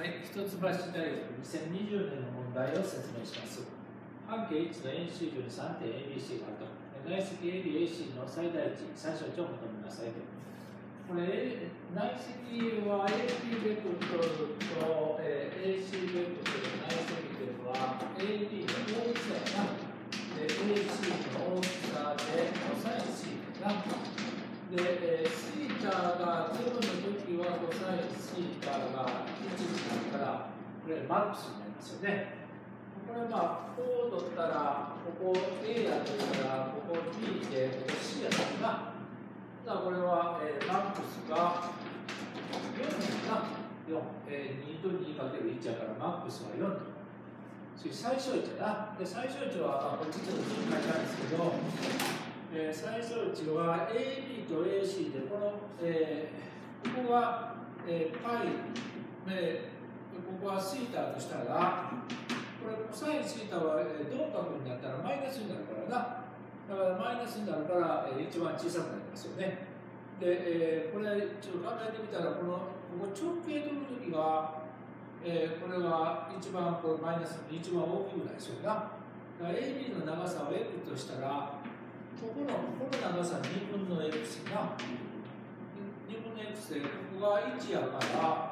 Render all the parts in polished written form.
はい、一橋大学2020年の問題を説明します。半径1の円周上に3点 ABC があると。内積 ABAC の最大値、最小値を求めなさいと。これ、内積は AB ベクトルと、AC ベクトル、内積ベクトルは AB の大きさやな。で、AC の大きさで、コサイン C だな。で、シータが0の時はコサインシータが1になるから、これマックスになりますよね。これまあ、こう取ったら、ここ A やとしたら、ここ B で、ここ C やったらな。だからこれは、マックスが4だな。4。2と2かける1やから、マックスは4と。次、最小値だな。で、最小値は、これちょっと書いてあるんですけど、最小値は AB と AC で、この、ここが、パイ、ここはシータとしたら、これコサインシータは鈍角になったらマイナスになるからな。だからマイナスになるから、一番小さくなりますよね。で、これちょっと考えてみたら、ここ直径取るときは、これは一番これマイナスに一番大きくなりそうだな。だから AB の長さを X としたら、この長さ2分の X な。2分の X で、ここが1やから、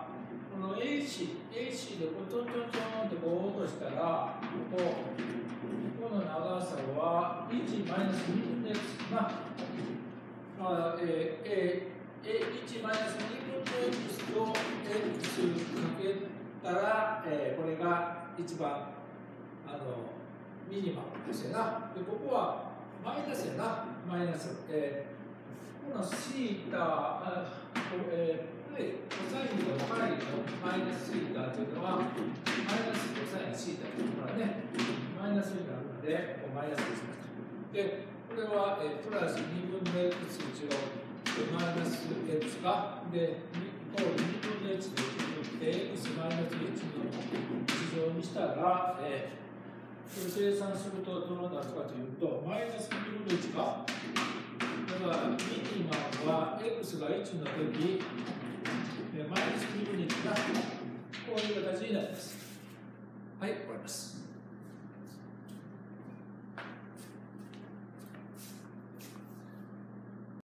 この AC でこうちょんちょんちょんってこう落としたら、この長さは1マイナス2分の X な。1マイナス2分の X と X かけたら、これが一番ミニマムですよな。で、ここはマイナスやな、マイナス。このシータ、コサインとパイのマイナスシータというのは、マイナスコサインシータというのはね、マイナスになるので、マイナスにしました。で、これは、プラス2分の x 1をマイナス x が、で、2分の1でx マイナス1の1乗にしたら、これ計算するとどうなるかというと、マイナス2分の1か。だから、ミニマムは x が1の時、マイナス2分の1がこういう形になります。はい、終わります。